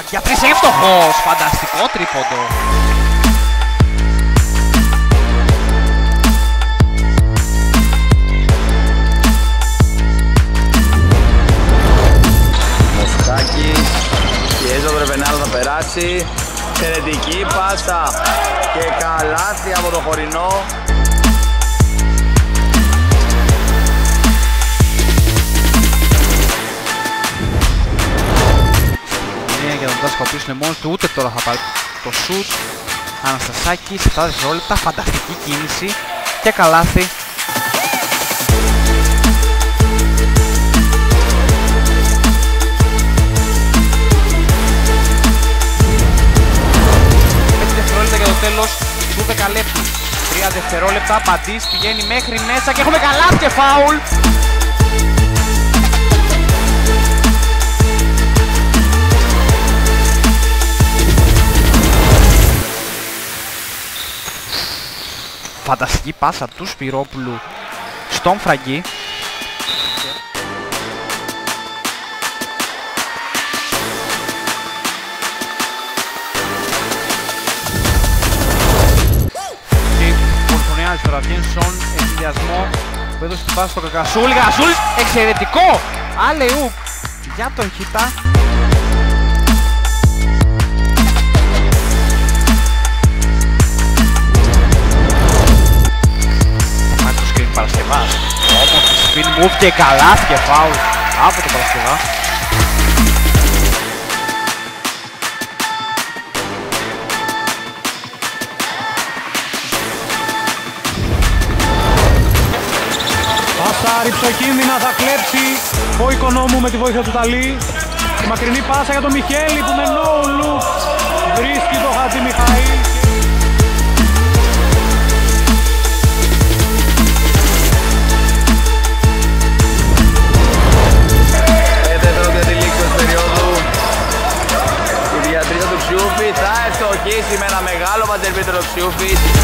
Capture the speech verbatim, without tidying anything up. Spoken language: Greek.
Για τρεις εύστοχος. Φανταστικό τρίποντο. Μοσχάκης, πιέζει ο Βρεβενάλ, θα περάσει. Εξαιρετική πάσα και καλάθι από το χωρινό. Για τον Τάσο ο οποίος είναι μόνος του, ούτε τώρα θα πάρει το σουτ. Αναστασάκης, επτά δευτερόλεπτα, φανταστική κίνηση και καλάθι. πέντε δευτερόλεπτα για το τέλος του δεκαλέπτου. τρία δευτερόλεπτα, Παντής πηγαίνει μέχρι μέσα και έχουμε καλάθι και φάουλ. Φανταστική πάσα του Σπυρόπουλου στον Φραγκή. Και πολυφωνιάζει τώρα, βγαίνει στον ενδιασμό που έδωσε την πάσα στο Κακασούλη. Κακασούλης, εξαιρετικό! Αλεούπ για τον Χιτά. Παρασκευάς, όμορφη spin move και καλάθι και φάουλ από τον Παρασκευά. Πάσα ρυψοκίνδυνα, θα κλέψει ο Οικονόμου με τη βοήθεια του Ταλή. Η μακρινή πάσα για τον Μιχέλη που με no look βρίσκει το Χατζη Μιχαήλ. Η διατρίδα του Ξιούφη θα ευστοχίσει με ένα μεγάλο μπαζερ μπίτερ ο Ξιούφης.